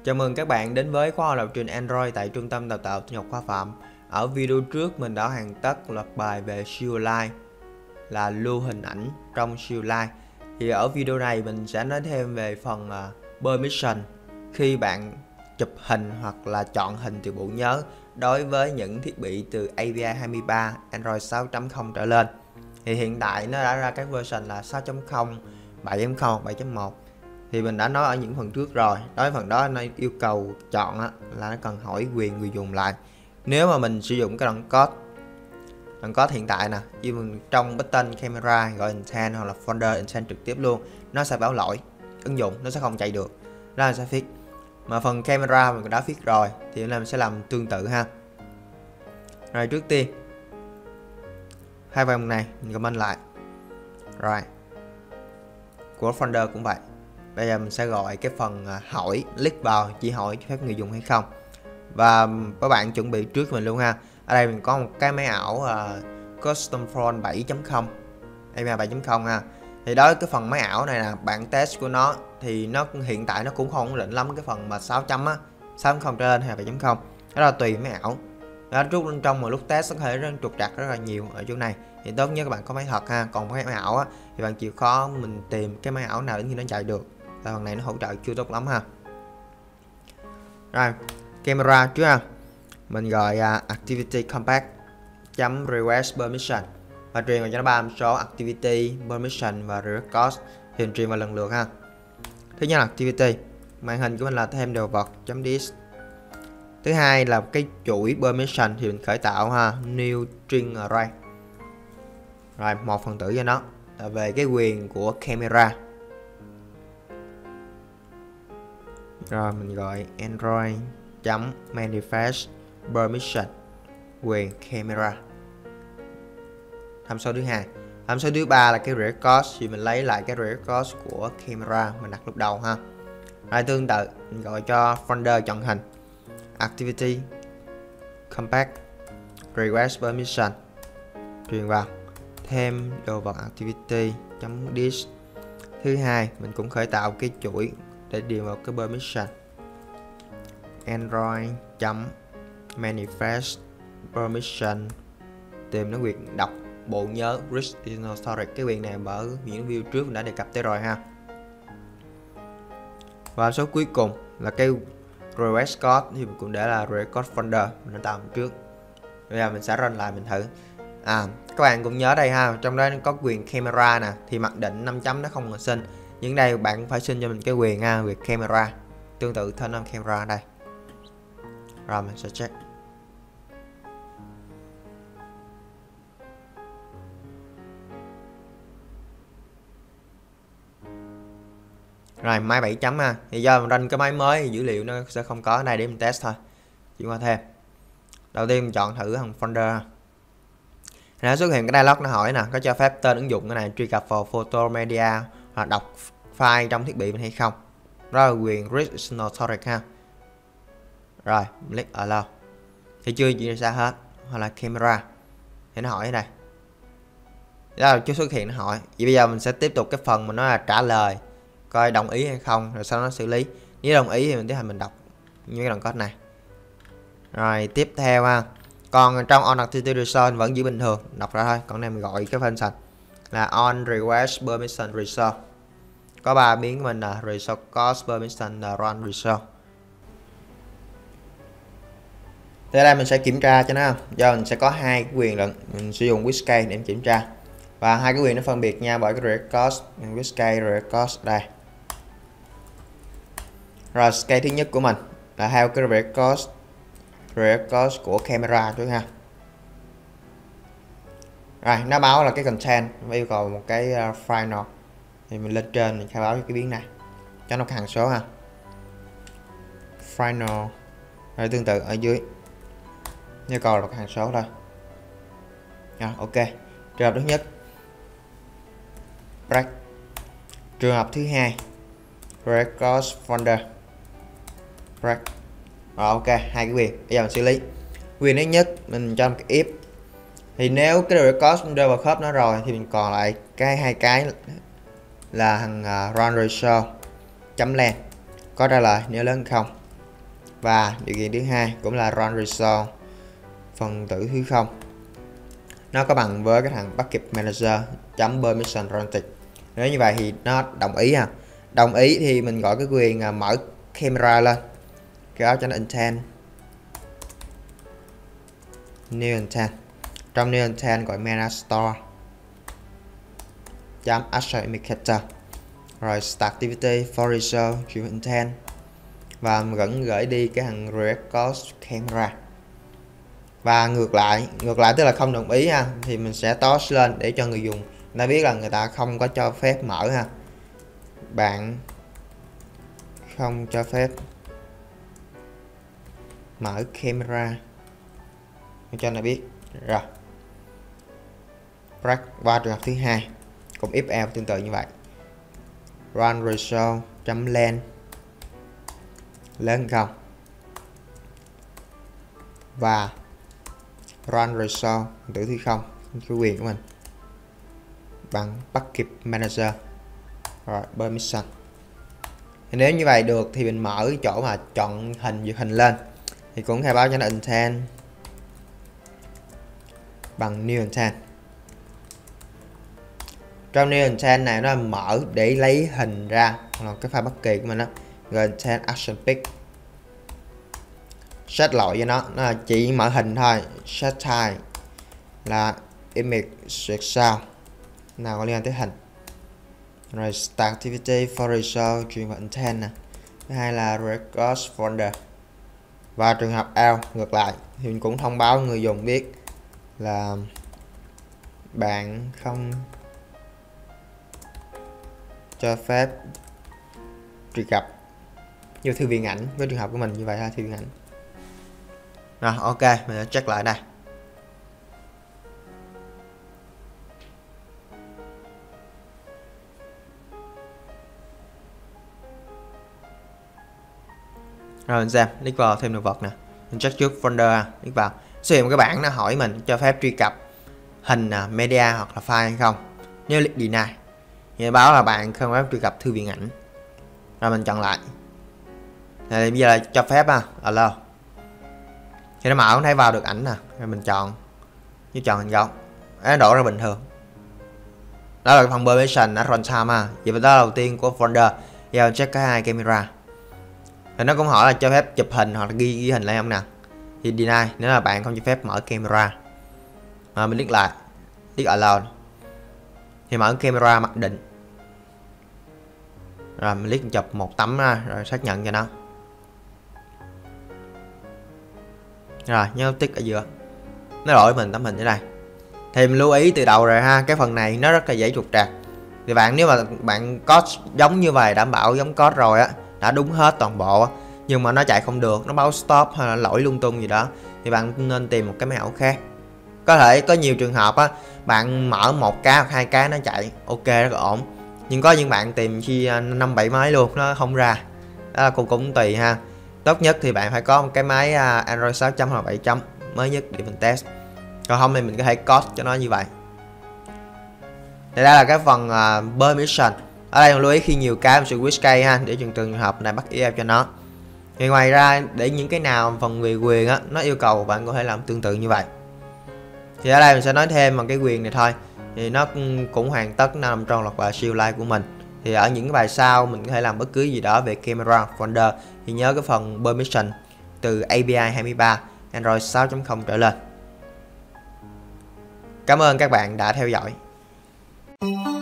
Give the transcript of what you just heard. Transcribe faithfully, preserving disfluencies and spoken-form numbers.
Chào mừng các bạn đến với khóa học lập trình Android tại Trung tâm Đào tạo Tin học Khoa Phạm. Ở video trước mình đã hoàn tất loạt bài về SQLite là lưu hình ảnh trong SQLite. Thì ở video này mình sẽ nói thêm về phần uh, permission khi bạn chụp hình hoặc là chọn hình từ bộ nhớ đối với những thiết bị từ a pê i hai mươi ba Android sáu chấm không trở lên. Thì hiện tại nó đã ra các version là sáu chấm không, bảy chấm không, bảy chấm một. Thì mình đã nói ở những phần trước rồi. Đối với phần đó nó yêu cầu chọn á, là nó cần hỏi quyền người dùng lại. Nếu mà mình sử dụng cái đoạn code đoạn code hiện tại nè, như trong button camera gọi intent hoặc là folder intent trực tiếp luôn, nó sẽ báo lỗi ứng dụng, nó sẽ không chạy được, đó là sẽ fix. Mà phần camera mình đã fix rồi thì hôm nay mình sẽ làm tương tự ha. Rồi trước tiên hai vòng này mình comment lại rồi, của folder cũng vậy. Bây giờ mình sẽ gọi cái phần hỏi click vào chỉ hỏi cho phép người dùng hay không. Và các bạn chuẩn bị trước mình luôn ha. Ở đây mình có một cái máy ảo uh, custom phone bảy chấm không, a pê i bảy chấm không ha. Thì đó cái phần máy ảo này nè, bản test của nó thì nó hiện tại nó cũng không ổn định lắm cái phần mà sáu chấm á, sáu chấm không trở lên hay bảy chấm không. Đó là tùy máy ảo. Đó, lúc bên trong mà lúc test có thể rất trục trặc rất là nhiều ở chỗ này. Thì tốt nhất các bạn có máy thật ha, còn cái máy ảo á thì bạn chịu khó mình tìm cái máy ảo nào đến khi nó chạy được. Và phần này nó hỗ trợ chưa tốt lắm ha. Rồi, camera trước ha. Mình gọi uh, activity compact chấm request permission và truyền vào cho nó ba số activity, permission và request thì truyền vào lần lượt ha. Thứ nhất là activity, màn hình của mình là thêm đồ vật chấm this. Thứ hai là cái chuỗi permission thì mình khởi tạo ha, new string array. Rồi, một phần tử cho nó là về cái quyền của camera. Rồi mình gọi android chấm manifest permission quyền camera. Tham số thứ hai. Tham số thứ ba là cái record thì mình lấy lại cái record của camera mình đặt lúc đầu ha. Rồi tương tự mình gọi cho folder chọn hình activity compact request permission truyền vào thêm đồ vật activity chấm this. Thứ hai mình cũng khởi tạo cái chuỗi để điền vào cái permission android chấm manifest permission tìm nó quyền đọc bộ nhớ read internal storage. Cái quyền này ở những video trước mình đã đề cập tới rồi ha. Và số cuối cùng là cái request code thì mình cũng để là record folder mình đã tạo trước. Bây giờ mình sẽ run lại mình thử. À các bạn cũng nhớ đây ha, trong đó có quyền camera nè, thì mặc định năm chấm nó không còn xin, nhưng đây bạn phải xin cho mình cái quyền ha, quyền camera. Tương tự turn on camera đây. Rồi mình sẽ check. Rồi máy bảy chấm ha. Thì do mình run cái máy mới thì dữ liệu nó sẽ không có ở đây để mình test thôi. Chỉ qua thêm. Đầu tiên mình chọn thử thằng folder. Nó xuất hiện cái dialog nó hỏi nè, có cho phép tên ứng dụng cái này truy cập vào photo media hoặc đọc file trong thiết bị mình hay không. Đó là quyền read external storage ha. Rồi, click allow. Thì chưa gì ra hết. Hoặc là camera. Thì nó hỏi ở đây. Đó là chưa xuất hiện nó hỏi. Vậy bây giờ mình sẽ tiếp tục cái phần mà nó là trả lời, coi đồng ý hay không, rồi sau đó nó xử lý. Nếu đồng ý thì mình tiến hành mình đọc như cái đoạn code này. Rồi tiếp theo ha. Còn trong on activity result vẫn giữ bình thường, đọc ra thôi. Còn này mình gọi cái function là on request permission result. Có ba biến của mình là result cost permission là run result. Thế đây mình sẽ kiểm tra cho nó, do mình sẽ có hai cái quyền lận, mình sử dụng Whiskey để kiểm tra. Và hai cái quyền nó phân biệt nhau bởi cái record Whiskey record đây. Rồi cái thứ nhất của mình là theo cái record record của camera trước ha. Rồi nó báo là cái content và yêu cầu một cái uh, final thì mình lên trên mình khai báo cái biến này cho nó hàng số ha. Final. Rồi tương tự ở dưới yêu cầu là hàng số thôi. Rồi ok. Trường hợp thứ nhất break. Trường hợp thứ hai record folder break. Rồi ok, hai cái quyền. Bây giờ mình xử lý. Quyền thứ nhất mình cho một cái if. Thì nếu cái record rơi vào khớp nó rồi thì mình còn lại cái hai cái là thằng uh, run result chấm len có trả lời nếu lớn không. Và điều kiện thứ hai cũng là run resolve phần tử thứ không, nó có bằng với cái thằng bucket manager chấm permission granted. Nếu như vậy thì nó đồng ý ha. Đồng ý thì mình gọi cái quyền à, mở camera lên, cái đó cho nó intent new intent. Trong new intent gọi mana store chấm action indicator, rồi start activity for result chịu intent, và mình vẫn gửi đi cái thằng record camera. Và ngược lại, ngược lại tức là không đồng ý ha, thì mình sẽ toss lên để cho người dùng người ta biết là người ta không có cho phép mở ha. Bạn không cho phép mở camera cho nó biết. Rồi qua trường hợp thứ hai cũng if else tương tự như vậy, run result chấm len lớn không, và run result tử thứ không cái quyền của mình bằng bucket manager rồi permission. Thì nếu như vậy được thì mình mở cái chỗ mà chọn hình duyệt hình lên thì cũng khai báo cho nó intent bằng new intent. Trong new intent này nó mở để lấy hình ra, là cái file bất kỳ của mình đó, rồi intent action pick set lỗi cho nó, nó là chỉ mở hình thôi. Set type là image duyệt sao nào có liên quan tới hình, rồi start activity for result chuyển vào intent nè. Thứ hai là records folder. Và trường hợp out ngược lại thì mình cũng thông báo người dùng biết là bạn không cho phép truy cập như thư viện ảnh. Với trường hợp của mình như vậy là thư viện ảnh. Rồi ok, mình sẽ check lại đây. Rồi mình xem, click vào thêm đồ vật nè. Mình check trước folder, click vào. Xuất hiện một cái bảng nó hỏi mình cho phép truy cập hình, media hoặc là file hay không. Nếu click deny thì báo là bạn không phép truy cập thư viện ảnh. Rồi mình chọn lại. Thì bây giờ là cho phép à, allow. Thì nó mở không thấy vào được ảnh nè. Rồi mình chọn như chọn hình góc. Nó đổ ra bình thường. Đó là phần permission ở runtime à. Vậy đó là đầu tiên của folder. Giờ check cái hai camera. Thì nó cũng hỏi là cho phép chụp hình hoặc là ghi, ghi hình lại không nè. Thì deny nếu là bạn không cho phép mở camera. Mà mình click lại, click allow thì mở camera mặc định. Rồi mình click chụp một tấm ra rồi xác nhận cho nó. Rồi nhớ tích ở giữa, nó đổi mình tấm hình ở đây. Thì mình lưu ý từ đầu rồi ha, cái phần này nó rất là dễ trục trặc. Thì bạn nếu mà bạn code giống như vậy, đảm bảo giống code rồi á, đã đúng hết toàn bộ á, nhưng mà nó chạy không được, nó báo stop hay là lỗi lung tung gì đó, thì bạn nên tìm một cái máy ảo khác. Có thể có nhiều trường hợp á, bạn mở một cái hoặc hai cái nó chạy ok rất là ổn, nhưng có những bạn tìm khi năm bảy máy luôn nó không ra. Đó là cũng, cũng tùy ha. Tốt nhất thì bạn phải có một cái máy Android sáu chấm hoặc bảy chấm mới nhất để mình test. Còn không thì mình có thể code cho nó như vậy. Thì đây là cái phần uh, permission. Ở đây lưu ý khi nhiều cái mình sẽ switch case ha, để từng trường hợp này bắt if cho nó. Thì ngoài ra để những cái nào phần về quyền á, nó yêu cầu bạn có thể làm tương tự như vậy. Thì ở đây mình sẽ nói thêm bằng cái quyền này thôi. Thì nó cũng hoàn tất nằm trong loạt bài siêu like của mình. Thì ở những cái bài sau mình có thể làm bất cứ gì đó về camera folder. Thì nhớ cái phần permission từ a pê i hai mươi ba Android sáu chấm không trở lên. Cảm ơn các bạn đã theo dõi.